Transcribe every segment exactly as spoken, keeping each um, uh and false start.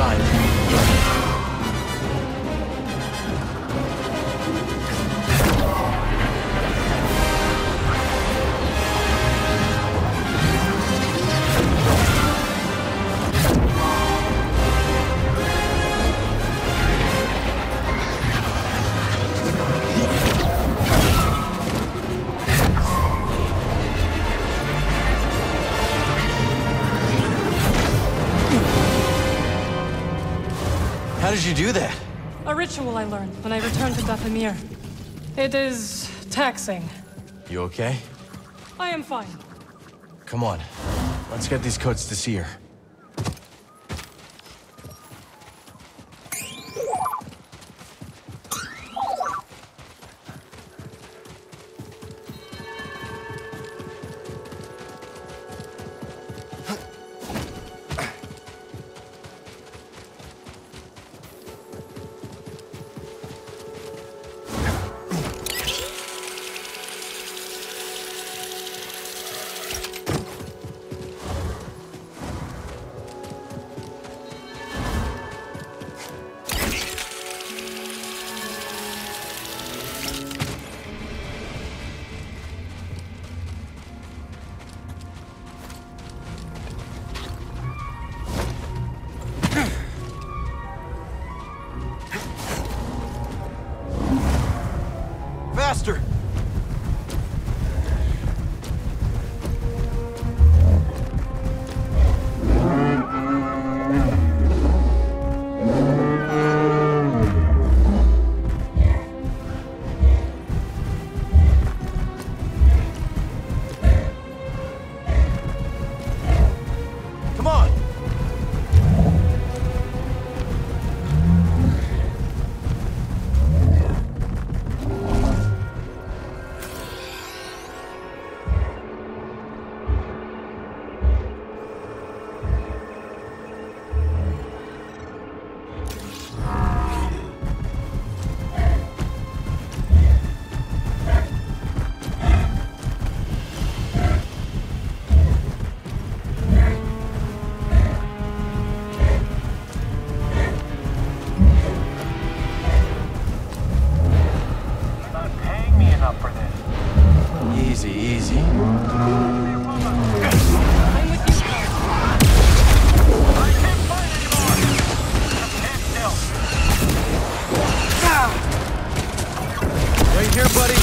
behind you. How did you do that? A ritual I learned when I returned to Dathomir. It is taxing. You okay? I am fine. Come on. Let's get these codes to Seer. Faster! Come on! Easy, easy. I'm with you, Carl. I can't fight anymore! Stand still. Right here, buddy.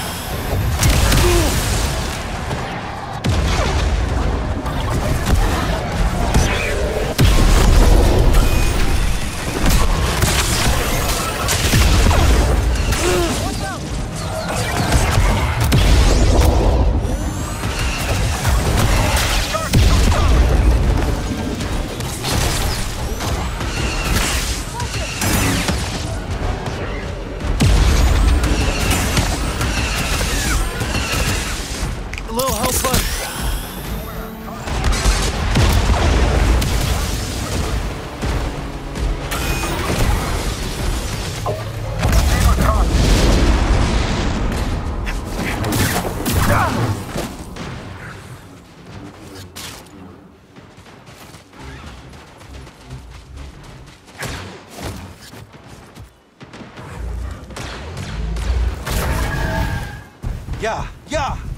A little help, bud. Yeah, yeah.